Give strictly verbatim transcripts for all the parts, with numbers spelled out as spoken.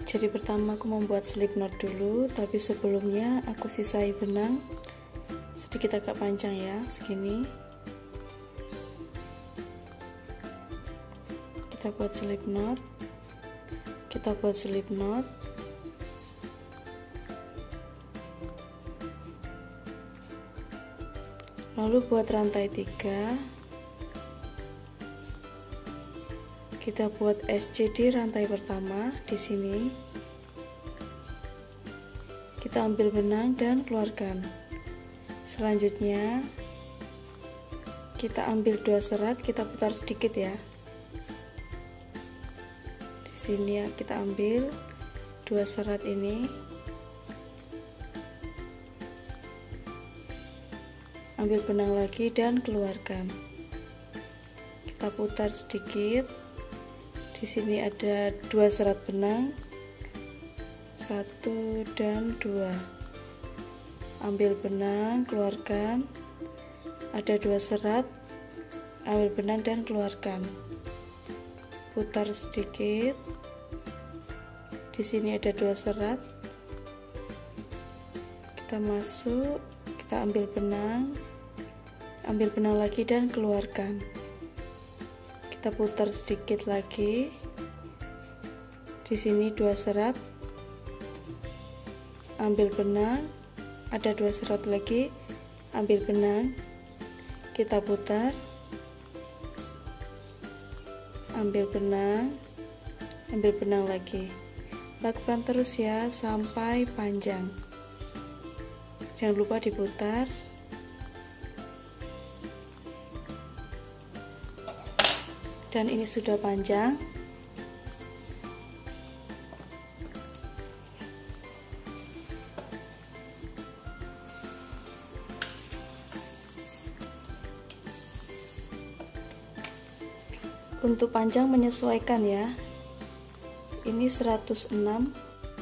Jadi pertama aku membuat slip knot dulu, tapi sebelumnya aku sisai benang sedikit agak panjang ya, segini. Kita buat slip knot, kita buat slip knot, lalu buat rantai tiga. Kita buat S C di rantai pertama di sini. Kita ambil benang dan keluarkan. Selanjutnya kita ambil dua serat, kita putar sedikit ya. Di sini ya, kita ambil dua serat ini. Ambil benang lagi dan keluarkan. Kita putar sedikit. Di sini ada dua serat benang, satu dan dua. Ambil benang, keluarkan. Ada dua serat, ambil benang dan keluarkan. Putar sedikit. Di sini ada dua serat. Kita masuk, kita ambil benang, ambil benang lagi dan keluarkan. Kita putar sedikit lagi. Di sini dua serat, ambil benang, ada dua serat lagi, ambil benang, kita putar, ambil benang, ambil benang lagi. Lakukan terus ya sampai panjang. Jangan lupa diputar. Dan ini sudah panjang. Untuk panjang menyesuaikan ya. Ini seratus enam.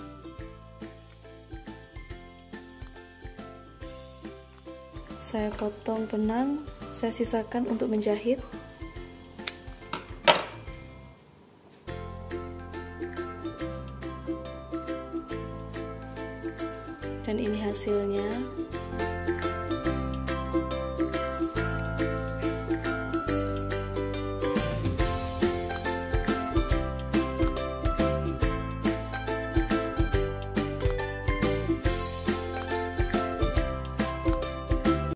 Saya potong benang, saya sisakan untuk menjahit. Dan ini hasilnya.